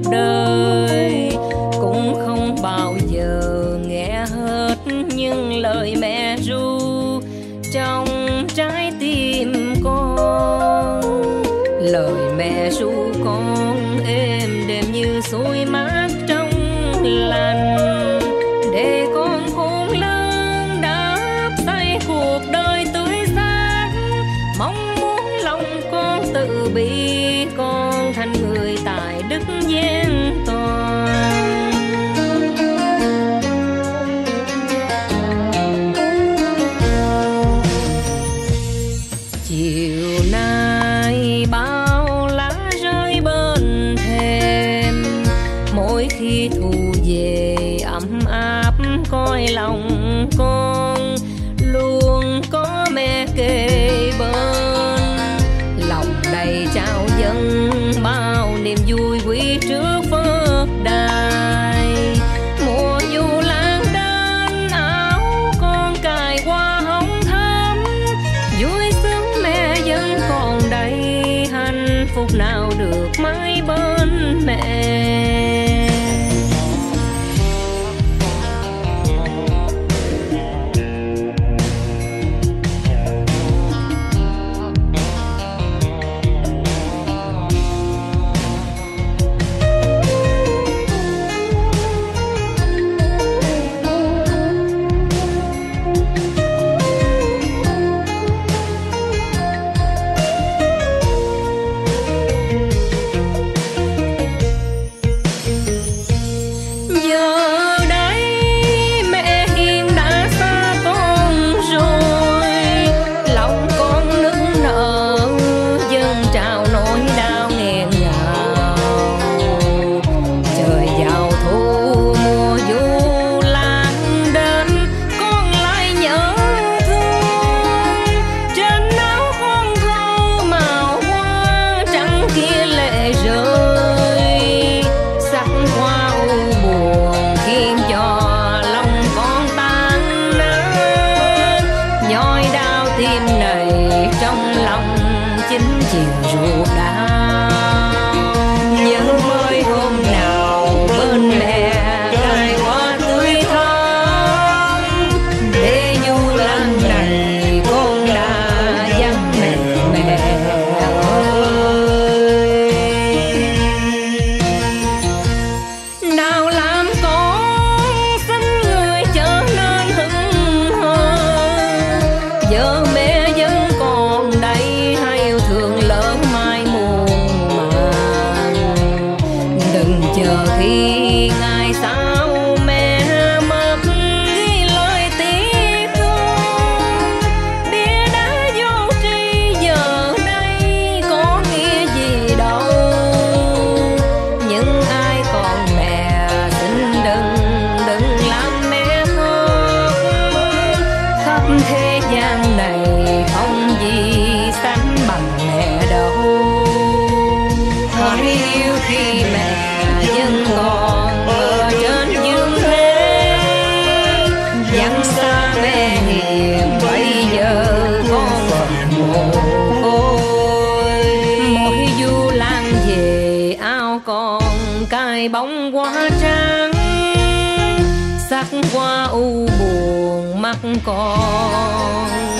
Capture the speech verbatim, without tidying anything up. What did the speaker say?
đời cũng không bao giờ nghe hết những lời mẹ ru trong trái tim con. Lời mẹ ru con êm đềm như suối mát trong lành, để con khôn lớn đáp xây cuộc đời tươi sáng. Mong muốn lòng con tự bi, con thành người tài đức gian toàn. Chiều nay bao lá rơi bên thềm, mỗi khi thu về ấm áp coi lòng con, luôn có mẹ kề bên. Lòng đầy trao dâng bao niềm vui quý trước phước đài. Mùa du lãng đến áo con cài qua hồng thắm, vui sướng mẹ vẫn còn đây, hạnh phúc nào được mãi bên mẹ. Tim này trong lòng chính chiều ruột đau, nhớ mới hôm nào bên mẹ cài hoa tươi thắm. Để du lãng này con đã dắt mẹ mẹ ơi. Nào làm con xin người trở nên hững hờ, giờ mẹ vẫn còn đây, hay yêu thương lỡ mai muôn màng. Đừng chờ khi ngày sau mẹ mất ghi lời tiếc thương, bia đá vô tri giờ đây có nghĩa gì đâu. Những ai còn mẹ xin đừng đừng làm mẹ khóc, khắp thế gian này không gì sánh bằng mẹ đâu. Hãy yêu khi mẹ vẫn còn ở trên dương thế, dặn xa mẹ hiền bây giờ con còn mồ côi. Mỗi du lãng về áo con cài bóng hoa trắng, sắc hoa u buồn mắt con.